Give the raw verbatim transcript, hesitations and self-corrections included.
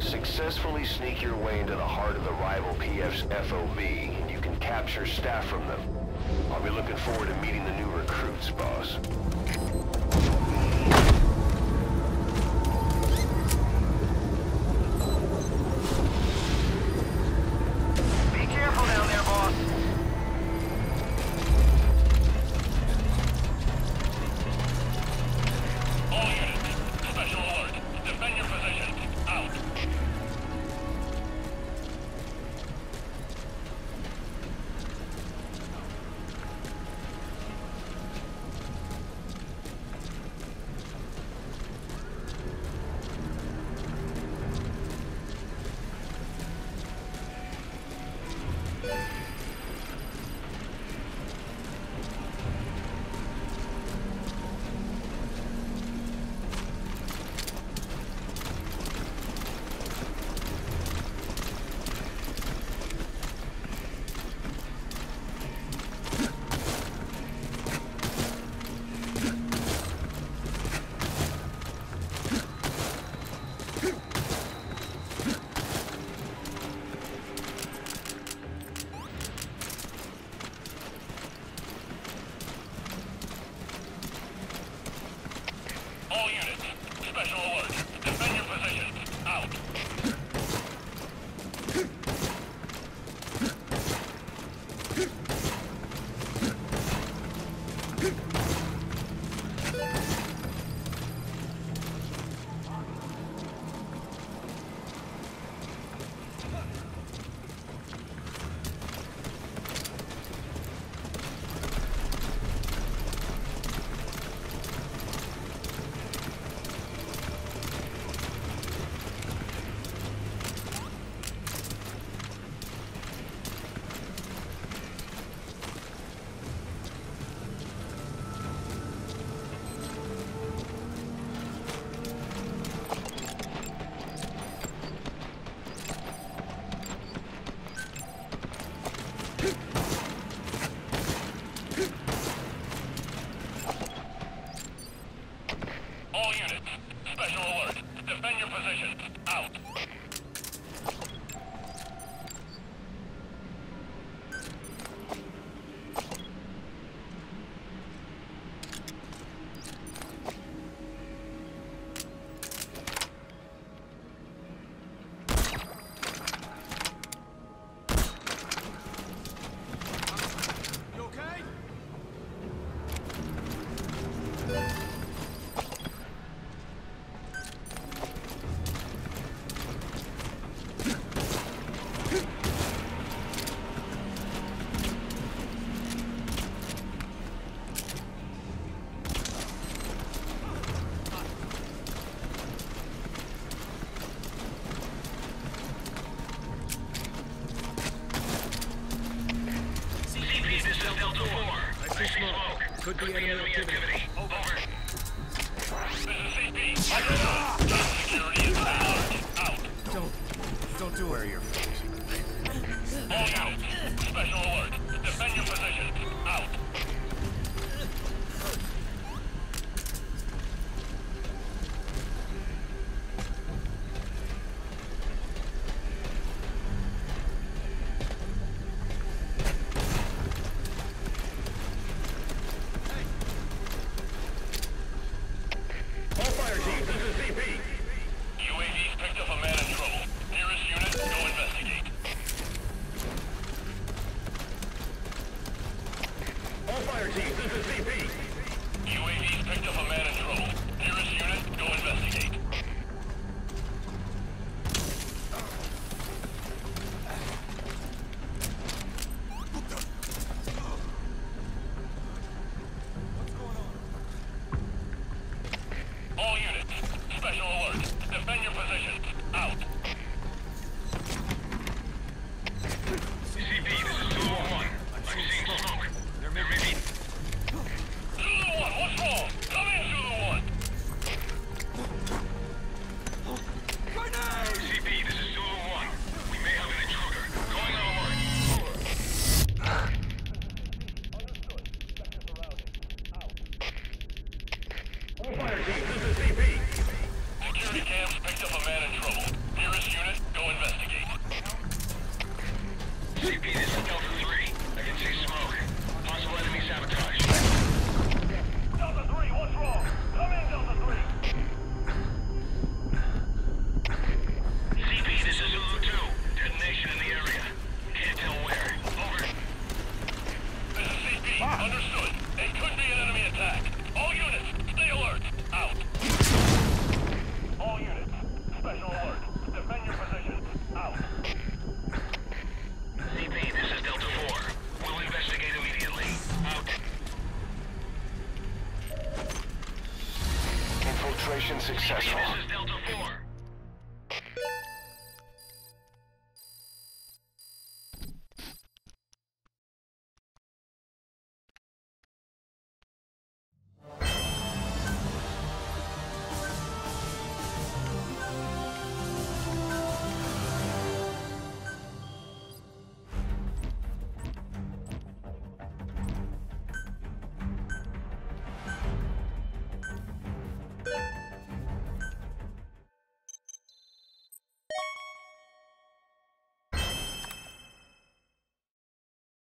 Successfully sneak your way into the heart of the rival P F's F O B, and you can capture staff from them. I'll be looking forward to meeting the new recruits, boss. Be careful down there, boss. All units, special alert. Defend your position. Out. All units, special alert. Defend your position. Out. All units, special alert. Defend your position. Out. You okay? C P, this is Delta four. I see smoke. Could be enemy activity. Over. This is C P. Microphone. Top security is alert. Out. Don't, don't do where you're All units, special alert. Defend your position. Out. All fire teams, this is C P. U A V's picked up a man in trouble. Nearest unit, go investigate. All fire successful.